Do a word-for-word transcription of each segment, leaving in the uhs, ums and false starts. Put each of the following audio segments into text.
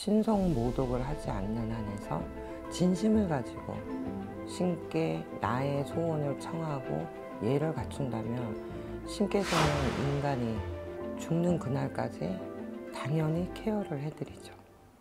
신성모독을 하지 않는 한에서 진심을 가지고 신께 나의 소원을 청하고 예를 갖춘다면 신께서는 인간이 죽는 그날까지 당연히 케어를 해드리죠.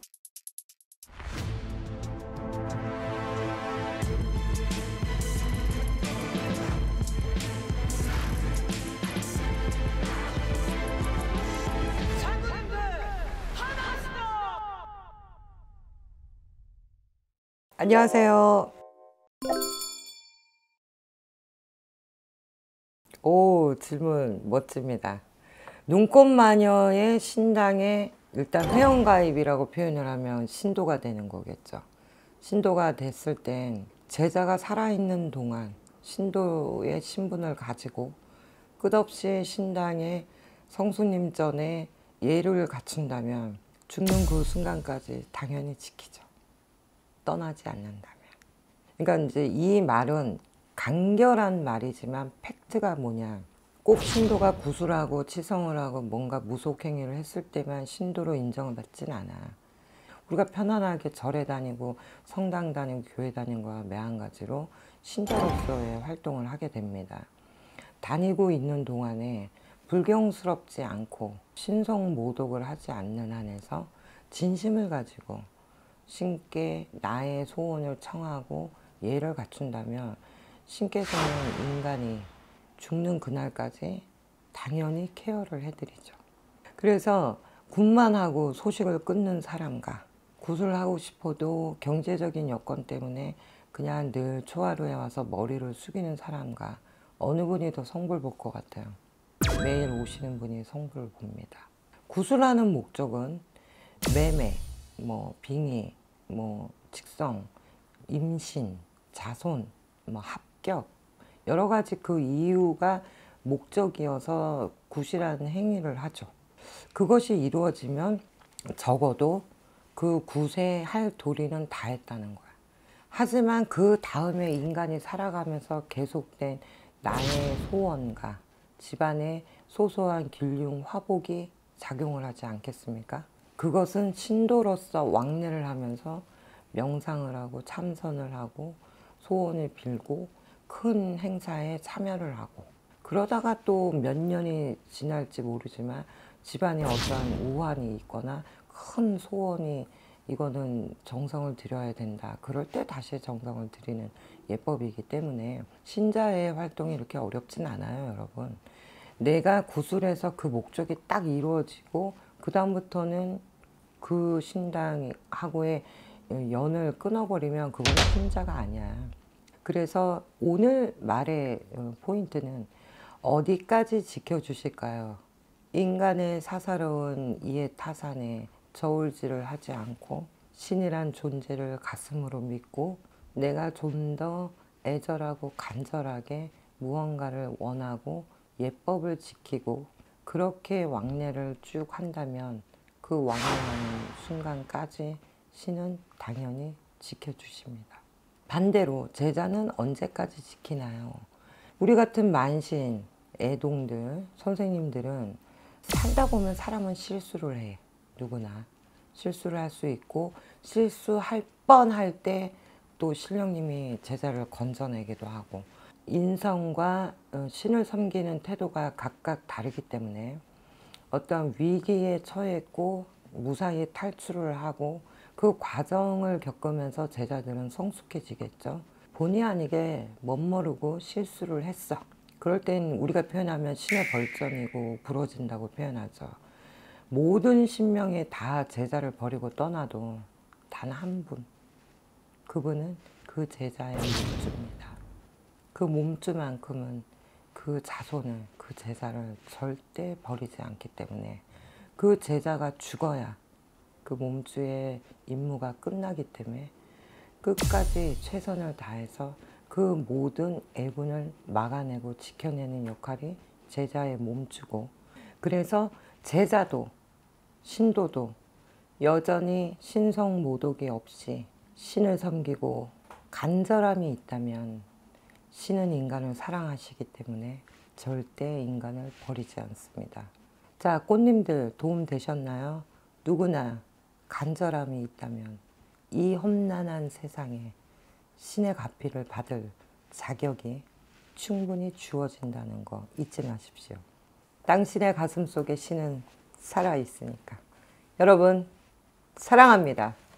안녕하세요. 오, 질문 멋집니다. 눈꽃마녀의 신당에 일단 회원가입이라고 표현을 하면 신도가 되는 거겠죠. 신도가 됐을 땐 제자가 살아있는 동안 신도의 신분을 가지고 끝없이 신당의 성수님 전에 예를 갖춘다면 죽는 그 순간까지 당연히 지키죠. 떠나지 않는다면. 그러니까 이제 이 말은 간결한 말이지만 팩트가 뭐냐, 꼭 신도가 구술하고 치성을 하고 뭔가 무속행위를 했을 때만 신도로 인정을 받진 않아. 우리가 편안하게 절에 다니고 성당 다니고 교회 다니는 거와 매한가지로 신자로서의 활동을 하게 됩니다. 다니고 있는 동안에 불경스럽지 않고 신성모독을 하지 않는 한에서 진심을 가지고 신께 나의 소원을 청하고 예를 갖춘다면 신께서는 인간이 죽는 그날까지 당연히 케어를 해드리죠. 그래서 굿만 하고 소식을 끊는 사람과 굿을 하고 싶어도 경제적인 여건 때문에 그냥 늘 초하루에 와서 머리를 숙이는 사람과 어느 분이 더 성불 볼 것 같아요? 매일 오시는 분이 성불을 봅니다. 굿을 하는 목적은 매매, 뭐 빙의, 뭐 직성, 임신, 자손, 뭐 합격, 여러 가지 그 이유가 목적이어서 굿이라는 행위를 하죠. 그것이 이루어지면 적어도 그 굿에 할 도리는 다 했다는 거야. 하지만 그 다음에 인간이 살아가면서 계속된 나의 소원과 집안의 소소한 길흉, 화복이 작용을 하지 않겠습니까? 그것은 신도로서 왕래를 하면서 명상을 하고 참선을 하고 소원을 빌고 큰 행사에 참여를 하고, 그러다가 또 몇 년이 지날지 모르지만 집안에 어떠한 우환이 있거나 큰 소원이, 이거는 정성을 들여야 된다, 그럴 때 다시 정성을 들이는 예법이기 때문에 신자의 활동이 이렇게 어렵진 않아요, 여러분. 내가 구술해서 그 목적이 딱 이루어지고 그 다음부터는 그 신당하고의 연을 끊어버리면 그건 신자가 아니야. 그래서 오늘 말의 포인트는 어디까지 지켜주실까요? 인간의 사사로운 이해타산에 저울질을 하지 않고 신이란 존재를 가슴으로 믿고 내가 좀 더 애절하고 간절하게 무언가를 원하고 예법을 지키고 그렇게 왕래를 쭉 한다면 그 왕래하는 순간까지 신은 당연히 지켜주십니다. 반대로 제자는 언제까지 지키나요? 우리 같은 만신, 애동들, 선생님들은 살다 보면 사람은 실수를 해. 누구나 실수를 할 수 있고 실수할 뻔할 때 또 신령님이 제자를 건져내기도 하고, 인성과 신을 섬기는 태도가 각각 다르기 때문에 어떤 위기에 처했고 무사히 탈출을 하고 그 과정을 겪으면서 제자들은 성숙해지겠죠. 본의 아니게 멋모르고 실수를 했어. 그럴 땐 우리가 표현하면 신의 벌점이고 부러진다고 표현하죠. 모든 신명이 다 제자를 버리고 떠나도 단 한 분, 그분은 그 제자의 몸주입니다. 그 몸주만큼은 그 자손을, 그 제자를 절대 버리지 않기 때문에 그 제자가 죽어야 그 몸주의 임무가 끝나기 때문에 끝까지 최선을 다해서 그 모든 애군을 막아내고 지켜내는 역할이 제자의 몸주고, 그래서 제자도 신도도 여전히 신성모독이 없이 신을 섬기고 간절함이 있다면 신은 인간을 사랑하시기 때문에 절대 인간을 버리지 않습니다. 자, 꽃님들 도움 되셨나요? 누구나 간절함이 있다면 이 험난한 세상에 신의 가피를 받을 자격이 충분히 주어진다는 거 잊지 마십시오. 당신의 가슴 속에 신은 살아있으니까. 여러분, 사랑합니다.